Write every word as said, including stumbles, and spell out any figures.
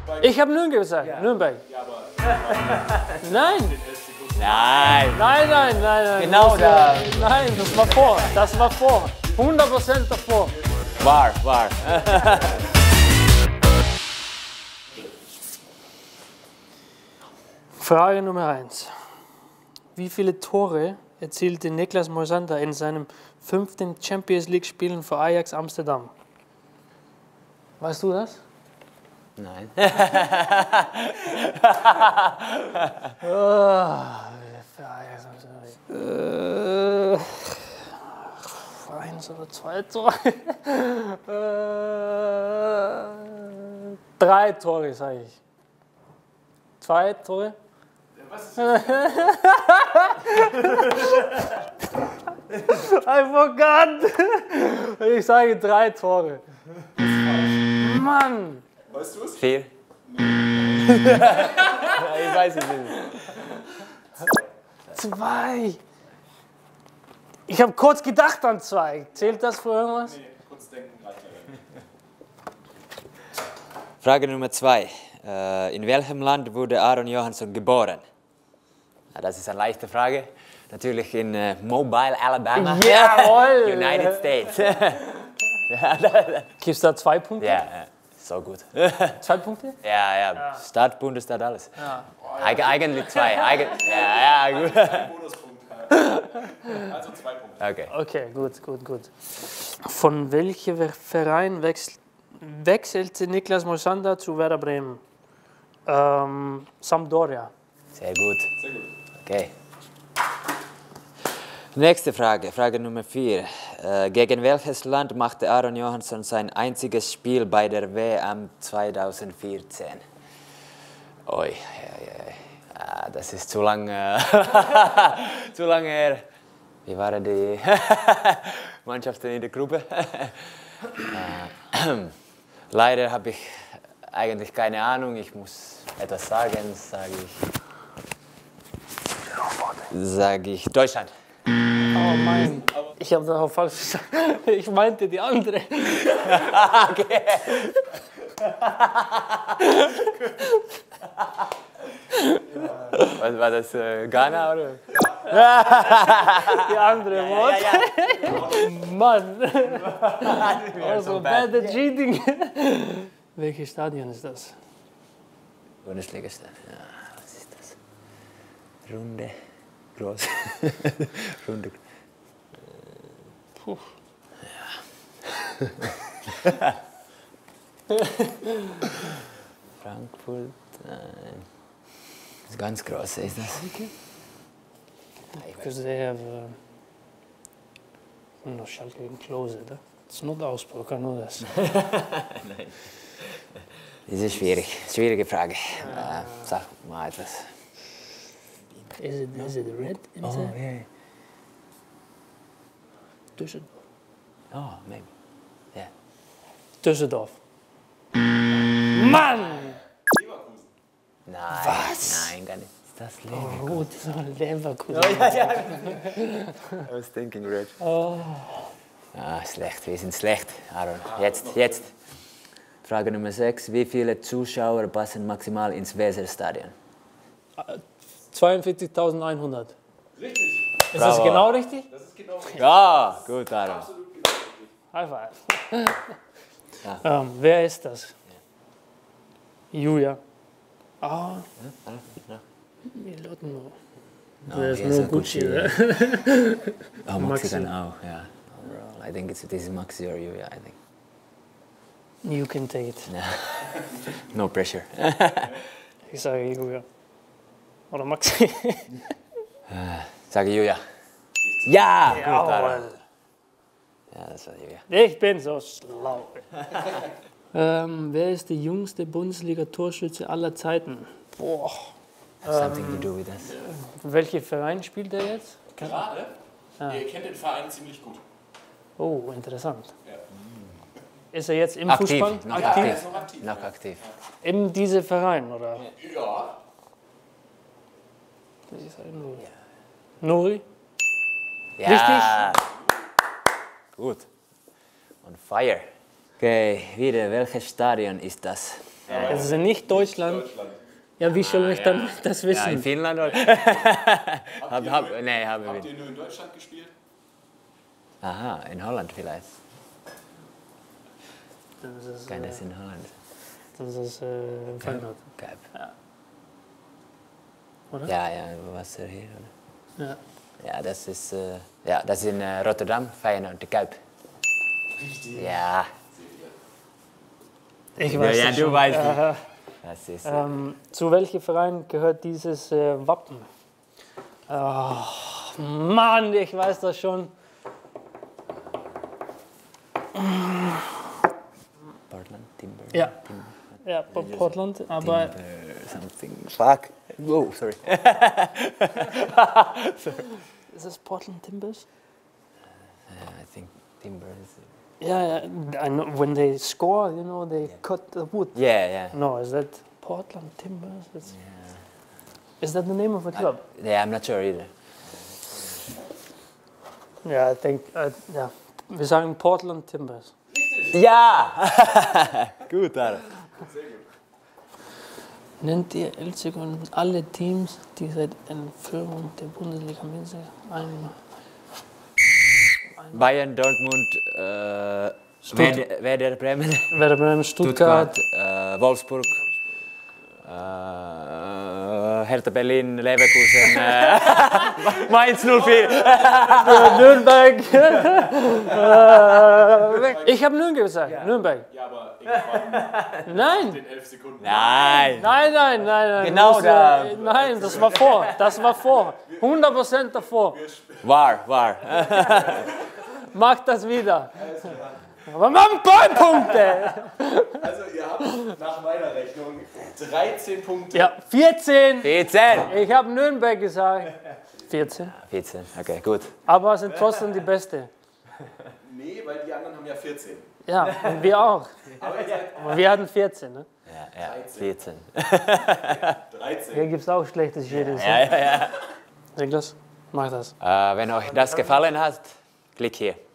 Ich habe Nürnberg gesagt. Ja. Nürnberg. Ja, aber nein. Nein. Nein, nein, nein, nein. Genau das, da. Nein, das war vor. Das war vor. hundert Prozent davor. War, war. Frage Nummer eins. Wie viele Tore erzielte Niklas Moisander in seinem fünften Champions League Spielen für Ajax Amsterdam? Weißt du das? Nein. oh, für Ajax Amsterdam. Äh, eins oder zwei Tore? äh, drei Tore, sage ich. Zwei Tore? Was ist das? I forgot. Ich sage drei Tore. Mann! Weißt du es? Vier. Ich weiß es nicht. Zwei. Ich habe kurz gedacht an zwei. Zählt das für irgendwas? Nee, kurz denken reicht leider nicht. Frage Nummer zwei. Äh, in welchem Land wurde Aron Johansson geboren? Ja, das ist eine leichte Frage. Natürlich in äh, Mobile, Alabama. Jawohl! United States. Gibt es da zwei Punkte? Ja, ja, so gut. Zwei Punkte? Ja, ja, Stadt, Bundesstaat, alles. Ja. Eig eigentlich zwei. Eig ja, ja, gut. Bonuspunkt. Also zwei Punkte. Okay. Okay, gut, gut, gut. Von welchem Verein wechsel wechselte Niklas Moisander zu Werder Bremen? Ähm, Sampdoria. Sehr gut. Sehr gut. Okay. Nächste Frage, Frage Nummer vier. Äh, gegen welches Land machte Aron Johansson sein einziges Spiel bei der W M zweitausendvierzehn? Ui, ja, ja. Ah, das ist zu lange, zu lange her. Wie waren die Mannschaften in der Gruppe? äh, leider habe ich eigentlich keine Ahnung. Ich muss etwas sagen, sage ich. Sage ich Deutschland. Oh mein, ich habe das auch falsch gesagt. Ich meinte die andere. Okay. Was war das? Äh, Ghana oder? Die andere Wort. Ja, ja. Mann. Also Also bad at cheating. Welches Stadion ist das? Bundesliga-Stadt. Ja, was ist das? Runde. Groß. Runde. Puh. Ja. Frankfurt. Nein. Das ist ganz groß, ist das? Because they have uh, no Schalke close it. Huh? It's not Augsburg, I know this. Nein. Das ist schwierig. Schwierige Frage. Uh, sag mal etwas. Is it, is it red in Oh, there? yeah. Düsseldorf. Oh, maybe. Yeah. Düsseldorf. Mann! Nein. Was? Nein, gar nicht. Ist das Oh, Leverkusen? rot, so Leverkusen. Oh, ja, ja. I was thinking red. Oh. Ah, schlecht. Wir sind schlecht, Aaron. Jetzt, jetzt. Frage Nummer sechs. Wie viele Zuschauer passen maximal ins Weserstadion? zweiundvierzigtausendeinhundert. Richtig. Ist das Bravo. genau richtig? Das ist genau richtig. Ja, gut, Aaron. Absolut genau richtig. High five. Ja. Ähm, wer ist das? Julia. Ah, Ja, ja. wir loten nur. No, There's he has no a Gucci. Gucci, there. Oh, Maxi Maxi. dann auch, ja. Overall. I think it's, this is Maxi or you, yeah, I think. You can take it. No, no pressure. Ich sage Julia. Oder Maxi. Sage Julia. Ja! Gut, Aaron. Jawohl. Ja, das war Julia. Ich bin so schlau. ähm, wer ist der jüngste Bundesliga-Torschütze aller Zeiten? Boah. Something to do with us. Welcher Verein spielt er jetzt? Gerade? Ihr kennt den Verein ziemlich gut. Oh, interessant. Ja. Ist er jetzt im Aktiv, Fußball? noch Ja, aktiv. er ist noch aktiv. Noch aktiv. In diesem Verein, oder? Ja. Das ist ein Nuri. Nuri? Ja. Gut. On fire. Okay, wieder, welches Stadion ist das? Aber Es ist nicht Deutschland. Deutschland. Ja, wie soll ich dann das Ja, in wissen? Finnland oder? Habt, hab, ihr hab, nur, nee, habe habt ich. ihr nur in Deutschland gespielt? Aha, in Holland vielleicht. Das ist, Kann äh, das in Holland? das ist äh, Feyenoord. Kuip. Oder? Ja, ja, was er hier? Oder? Ja. Ja, das ist, äh, ja, das ist in äh, Rotterdam, Feyenoord, de Kuip. Richtig. Ja, Ich ja, weiß ja das du schon. weißt es. Aha. Das ist, äh, Ähm, zu welchem Verein gehört dieses äh, Wappen? Oh, Mann, ich weiß das schon. Portland, Timber. Ja, ja Portland, aber Timber, something. Fuck. Whoa, sorry. ist es Portland Timbers? I think Timber is. Yeah, yeah. I know when they score, you know, they cut the wood. Yeah, yeah. No, is that Portland Timbers? It's, Is that the name of a club? Yeah, I'm not sure either. Ja, ich denke, äh, ja. Wir sagen Portland Timbers. Ja! Gut, Alter. Nennt ihr Elsegun alle Teams, die seit Entführung der Bundesliga mit sich ein Bayern, Dortmund, äh, Werder, Werder Bremen, Werder Bremen, Stuttgart, Stuttgart, äh, Wolfsburg, äh, Hertha Berlin, Leverkusen, äh, Mainz null vier. Nürnberg. äh, ich habe Nürnberg gesagt. Nürnberg. Ja, aber irgendwann Nein. in elf Sekunden. Nein! Nein, nein, nein, nein. Genau Das, da. äh, Nein, das war vor. Das war vor. hundert Prozent davor. War, war. Mach das wieder. Aber Mann, Punkte. Also ihr habt nach meiner Rechnung dreizehn Punkte. Ja, vierzehn. vierzehn! Ich habe Nürnberg gesagt. vierzehn. vierzehn, okay, gut. Aber sind trotzdem die Beste. Nee, weil die anderen haben ja vierzehn. Ja, und wir auch. Aber ihr seid Aber wir hatten vierzehn. Ne? Ja, ja, vierzehn. dreizehn. Hier gibt es auch schlechtes Jedes. Ja, ja, ja. Niklas, mach das. Äh, wenn euch das gefallen hat, klick hier.